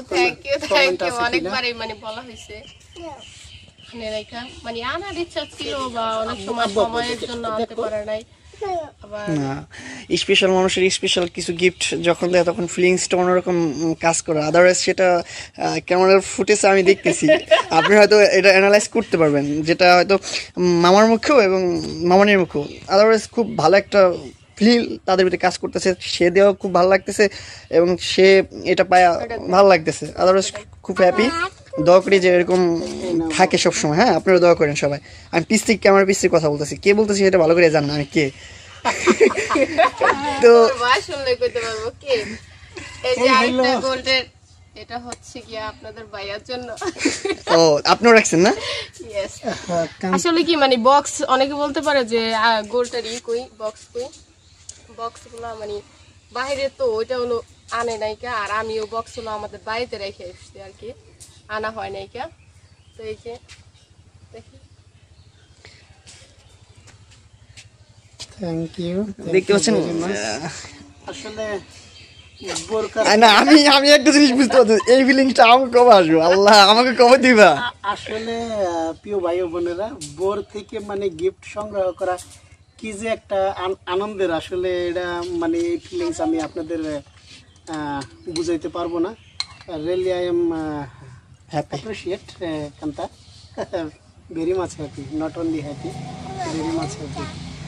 Thank you অনেকবারই মানে বলা হয়েছে মানে আনার ইচ্ছা ছিল বা অনেক সময় সময়ের জন্য আনতে পারে নাই। স্পেশাল মানুষের স্পেশাল কিছু গিফট যখন দেয় তখন ফিলিংসটা অন্যরকম কাজ করে। আদারওয়াইজ সেটা ক্যামেরার ফুটেজে আমি দেখতেছি, আপনি হয়তো এটা অ্যানালাইজ করতে পারবেন, যেটা হয়তো মামার মুখেও এবং মামনির মুখেও আদারওয়াইজ খুব ভালো একটা ফিল তাদের ভিতরে কাজ করতেছে। সে দেওয়া খুব ভালো লাগতেছে এবং সে এটা পায় ভালো লাগতেছে। আদারওয়াইজ খুব হ্যাপি। দোয়া করি যে এরকম থাকে সবসময়। হ্যাঁ, আপনারা দোয়া করেন সবাই। আমি ক্যামেরার পিস থেকে কথা বলতেছি, কে বলতেছি সেটা ভালো করে জান না আমি কে। তো শুনলে কইতে পারবো কে। এই যে আরেকটা গোল্ডের, এটা হচ্ছে কি আপনাদের ভাইয়ার জন্য। ও আপনিও রাখছেন না? ইয়েস। আসলে কি মানে বক্স, অনেকে বলতে পারে যে গোল্ডের কই বক্স কই, বক্সগুলো মানে বাইরে তো ওইটা হলো আনে নাইকা, আর আমিও বক্সগুলো আমাদের বাড়িতে রেখে এসেছি আর কি, আনা হয় নাইকা। তো এই যে দেখি, থ্যাংক ইউ। দেখতে পাচ্ছেন আসলে আমি একটা জিনিস বুঝতে পারছি, এই ফিলিংসটা আমাকে কবে আসবে, আল্লাহ আমাকে কবে দিবা। আসলে প্রিয় ভাই ও বোনেরা, বোর থেকে মানে গিফট সংগ্রহ করা কি যে একটা আনন্দের, আসলে এটা মানে এই ফিলিংস আমি আপনাদের বুঝাইতে পারবো না। Really I am appreciate Kanta, very much happy, not only happy, very much happy.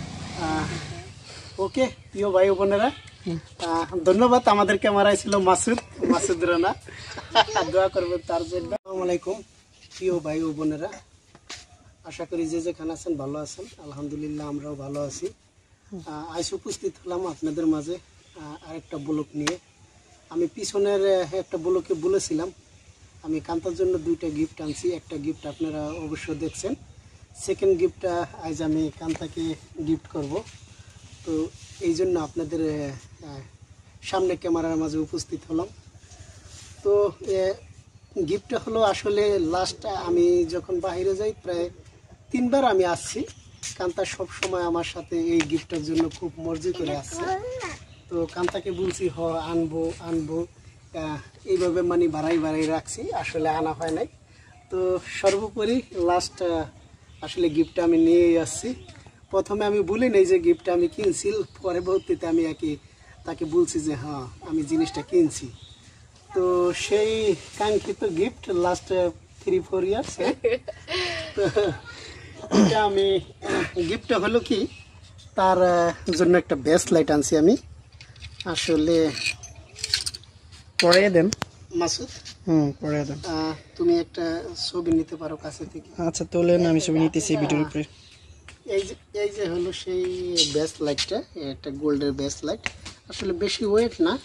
Okay প্রিয় ভাই ও বোনেরা, ধন্যবাদ। আমাদের ক্যামেরায় ছিল মাসুদ রানা, দোয়া করবেন তার জন্য। আসসালামু আলাইকুম প্রিয় ভাই ও বোনেরা, আশা করি যে যেখানে আছেন ভালো আছেন। আলহামদুলিল্লাহ আমরাও ভালো আছি। আজ উপস্থিত হলাম আপনাদের মাঝে আরেকটা ব্লগ নিয়ে। আমি পিছনের একটা ব্লগে বলেছিলাম আমি কান্তার জন্য 2টা গিফট আনছি। একটা গিফট আপনারা অবশ্য দেখছেন, সেকেন্ড গিফটটা আজ আমি কান্তাকে গিফট করব। তো এই জন্য আপনাদের সামনে ক্যামেরার মাঝে উপস্থিত হলাম। তো গিফটটা হলো আসলে লাস্ট আমি যখন বাইরে যাই প্রায় 3বার আমি আসছি। কান্তা সব সময় আমার সাথে এই গিফটের জন্য খুব মর্জি করে আসছে। তো কান্তাকে বলছি আনবো এইভাবে মানে বাড়াই রাখছি, আসলে আনা হয় নাই। তো সর্বোপরি লাস্ট আসলে গিফটটা আমি নিয়েই আসছি। প্রথমে আমি বলি নাই যে গিফটটা আমি কিনছি, পরবর্তীতে আমি তাকে বলছি যে হ্যাঁ আমি জিনিসটা কিনছি। তো সেই কাঙ্ক্ষিত গিফট লাস্ট 3-4 ইয়ার্স। তো এটা আমি গিফটটা হলো কি, তার জন্য একটা বেস্ট লাইট আনছি আমি। আসলে পরে দেন মাসুদ, পরে দেন। তুমি একটা ছবি নিতে পারো কাছে থেকে। আচ্ছা তোলেন, আমি ছবি নিতেছি ভিডিওর উপরে। এই যে হলো সেই বেস্ট লাইটটা, একটা গোল্ডের বেস্ট লাইট। আসলে বেশি ওয়েট না।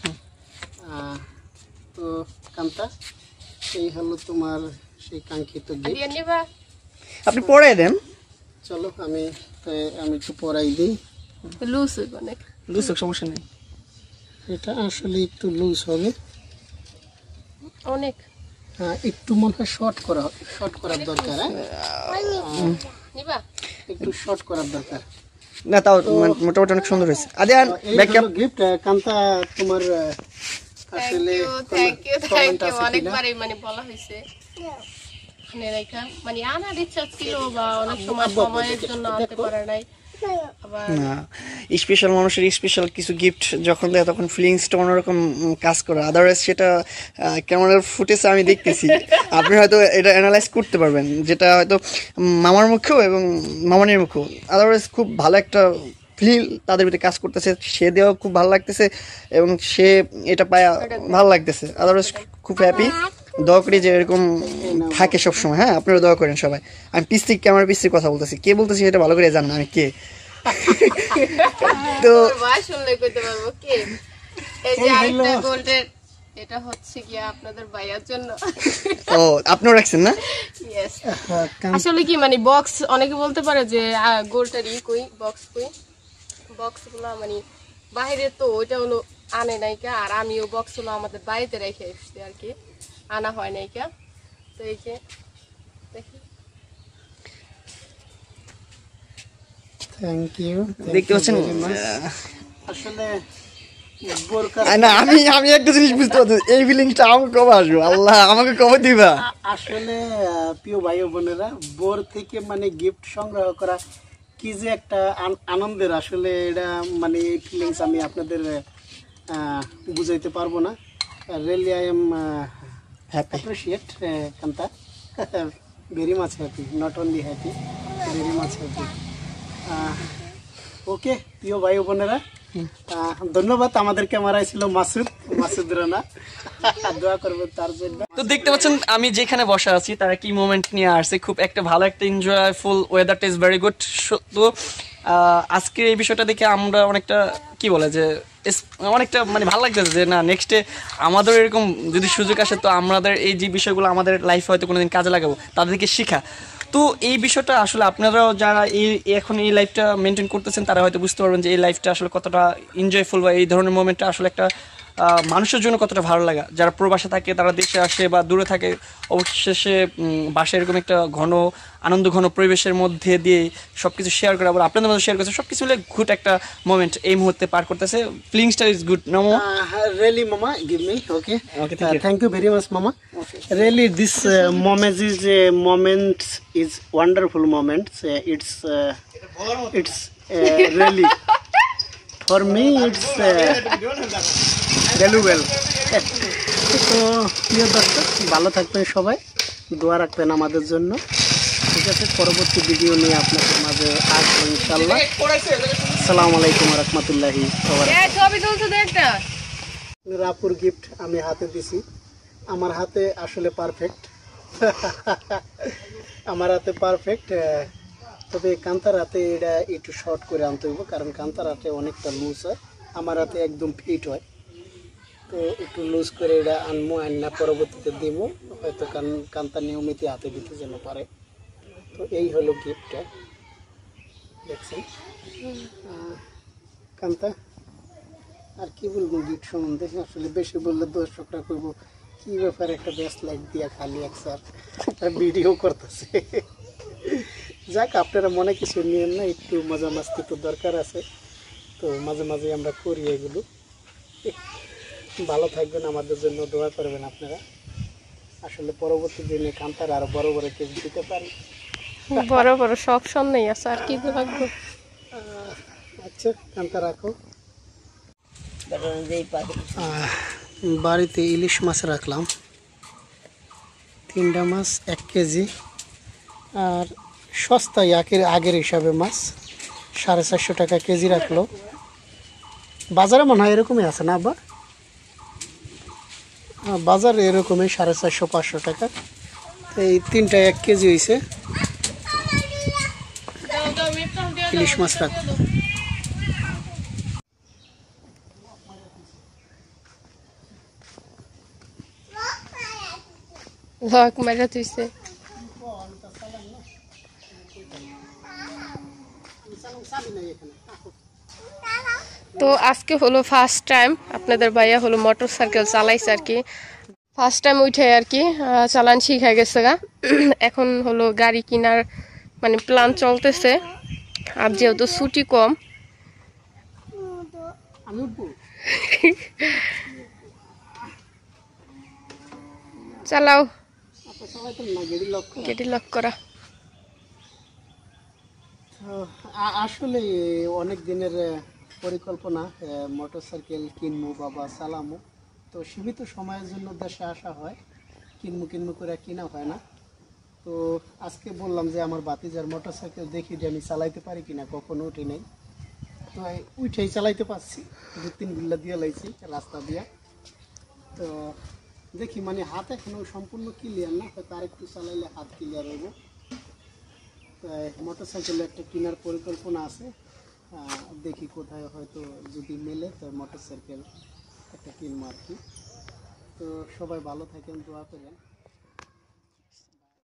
তো কান্তা, এই হলো তোমার সেই কাঙ্ক্ষিত গিফট। আপনি পরে দেন। চলো আমি একটু পরাই দিই। লুজ সমস্যা নেই, এটা আসলে একটু লুজ হবে অনেক। একটু মনে হয় শর্ট করার দরকার। একটু শর্ট করার দরকার না, তাও মোটামুটি অনেক সুন্দর হয়েছে। গিফট কান্তা তোমার। আসলে থ্যাংক ইউ অনেকবারই মানে বলা হয়েছে মানে আনার ইচ্ছা ছিল বা অনেক সময় সময়ের জন্য আনতে পারে নাই। স্পেশাল মানুষের স্পেশাল কিছু গিফট যখন দেয় তখন ফিলিংসটা অন্যরকম কাজ করে। আদারওয়াইজ সেটা ক্যামেরার ফুটেজে আমি দেখতেছি, আপনি হয়তো এটা অ্যানালাইজ করতে পারবেন, যেটা হয়তো মামার মুখেও এবং মামনির মুখেও আদারওয়াইজ খুব ভালো একটা ফিল তাদের ভিতরে কাজ করতেছে। সে দেওয়া খুব ভালো লাগতেছে এবং সে এটা পায় ভালো লাগতেছে। আদারওয়াইজ খুব হ্যাপি। দোয়া করি যে এরকম থাকে সবসময়। হ্যাঁ, আপনারা দোয়া করেন সবাই। আমি ক্যামেরার পিস থেকে কথা বলতেছি, কে বলতেছি সেটা ভালো করে জান না আমি কে। তো শুনলে কইতে পারবো কে। এই যে আরেকটা গোল্ডের, এটা হচ্ছে কি আপনাদের ভাইয়ার জন্য। ও আপনিও রাখছেন না? ইয়েস। আসলে কি মানে বক্স, অনেকে বলতে পারে যে গোল্ডের কই বক্স কই, বক্সগুলো মানে বাইরে তো ওইটা হলো আনে নাইকা, আর আমিও বক্সগুলো আমাদের বাড়িতে রেখে এসেছি আর কি, আনা হয় নাইকা। তো এই যে দেখি, থ্যাংক ইউ। দেখতে পাচ্ছেন আসলে বোর কাছ না আমি আমি একটা জিনিস বুঝতে পারছি, এই ফিলিংসটা আমাকে কবে আসবে, আল্লাহ আমাকে কবে দিবা? আসলে প্রিয় ভাই ও বোনেরা, বোর থেকে মানে গিফট সংগ্রহ করা কি যে একটা আনন্দের, আসলে এটা মানে এই ফিলিংস আমি আপনাদের বুঝাইতে পারবো না। Really I am happy. Appreciate Kanta, very much happy, not only happy, very much happy. Okay প্রিয় ভাই ও বোনেরা, ধন্যবাদ। আমাদের ক্যামেরায় ছিল মাসুদ রানা, দোয়া করবেন তার জন্য। তো দেখতে পাচ্ছেন আমি যেখানে বসা আছি তারা কি মোমেন্ট নিয়ে আসছে, খুব একটা ভালো একটা এনজয়ফুল, ওয়েদারটা ইজ ভেরি গুড। তো আজকে এই বিষয়টা দেখে আমরা অনেকটা কি বলে যে অনেকটা মানে ভালো লাগতেছে যে না নেক্সটে আমাদের এরকম যদি সুযোগ আসে তো আমাদের এই যে বিষয়গুলো আমাদের লাইফে হয়তো কোনোদিন কাজে লাগাবো, তাদেরকে শেখা। তো এই বিষয়টা আসলে আপনারাও যারা এখন এই লাইফটা মেনটেন করতেছেন তারা হয়তো বুঝতে পারবেন যে এই লাইফটা আসলে কতটা এনজয়ফুল, বা এই ধরনের মোমেন্টটা আসলে একটা মানুষের জন্য কতটা ভালো লাগা। যারা প্রবাসে থাকে তারা দেশে আসে বা দূরে থাকে, অবশেষে বাসায় এরকম একটা আনন্দ ঘন পরিবেশের মধ্যে দিয়ে সবকিছু শেয়ার করা, আবার আপনাদের মধ্যে শেয়ার করছে, সবকিছু মিলে গুড একটা মোমেন্ট এই মুহূর্তে পার করতেছে। ফিলিংসটা ইজ গুড না মামা? Really, Mama, give me. Okay. Okay, thank you. Thank you very much, Mama. Okay. Really, this moment is wonderful moment. It's really for me. It's valuable. তো প্রিয় দর্শক, ভালো থাকবেন সবাই, দোয়া রাখবেন আমাদের জন্য। ঠিক আছে, পরবর্তী ভিডিও নিয়ে আপনাদের মাঝে আসবো ইনশাআল্লাহ। আসসালামু আলাইকুম ওয়া রাহমাতুল্লাহি ওয়া বারাকাতুহু। রাপুর গিফট আমি হাতে দিছি, আমার হাতে আসলে পারফেক্ট, আমার হাতে পারফেক্ট। তবে কান্তার হাতে এটা একটু শর্ট করে আনতে হইব, কারণ কান্তার হাতে অনেকটা লুজ হয়, আমার হাতে একদম ফিট হয়। তো একটু লুজ করে এটা আনবো, আননা পরবর্তীতে দিব, হয়তো কান্তার নিয়মিত হাতে দিতে যেন পারে। তো এই হলো গিফটটা, দেখছেন কান্তা। আর কি বলবো গিফট সম্বন্ধে, আসলে বেশি বললে দর্শকরা করবো কি ব্যাপার, একটা বেস্ট লাইক দিয়া খালি এক স্যার ভিডিও করতেছে। যাক, আপনারা মনে কিছু নিয়েন না, একটু মজা মাস্তি তো দরকার আছে, তো মাঝে মাঝে আমরা করি এগুলো। ভালো থাকবেন, আমাদের জন্য দোয়া করবেন আপনারা। আসলে পরবর্তী দিনে কান্তার আরো বড় বড় কেস দিতে পারি, বড় বড় সব সামনেই আছে, আর কি লাগবে। আচ্ছা কান্তা রাখো। বাড়িতে ইলিশ মাছ রাখলাম, 3টা মাছ 1 কেজি, আর সস্তায় আগের হিসাবে মাছ 450 টাকা কেজি রাখলো। বাজারে মনে হয় এরকমই আছে না আব্বা? বাজারে এরকমই 450-500 টাকা। এই 3টা 1 কেজি হয়েছে, ইলিশ মাছ রাখলো। লক মারা তুইছে। তো আজকে হলো ফার্স্ট টাইম আপনাদের ভাইয়া হলো মোটর সাইকেল চালাইছে আর কি, ফার্স্ট টাইম উঠে আর কি চালান শিখা গেছে গা। এখন হলো গাড়ি কেনার মানে প্ল্যান চলতেছে, আর যেহেতু ছুটি কম। চালাও, গেটি লক করা। আসলে অনেক দিনের পরিকল্পনা, মোটর সাইকেল কিনবো বাবা চালামো, তো সীমিত সময়ের জন্য দেশে আসা হয়, কিনবো করে কিনা হয় না। তো আজকে বললাম যে আমার বাতিজার মোটর সাইকেল দেখি যে আমি চালাইতে পারি কিনা, কখনো উঠি নাই, তো উঠেই চালাইতে পারছি, 2-3 বিল্লা দিয়ে লাইছি রাস্তা দিয়া। তো দেখি মানে হাত এখনো সম্পূর্ণ ক্লিয়ার না, হয়তো আরেকটু চালাইলে হাত ক্লিয়ার হইব। মোটর সাইকেলে একটা কেনার পরিকল্পনা আছে, দেখি কোথায় হয়তো যদি মেলে তো মোটর সাইকেল একটা কিনবো আর কি। তো সবাই ভালো থাকেন, দোয়া করেন।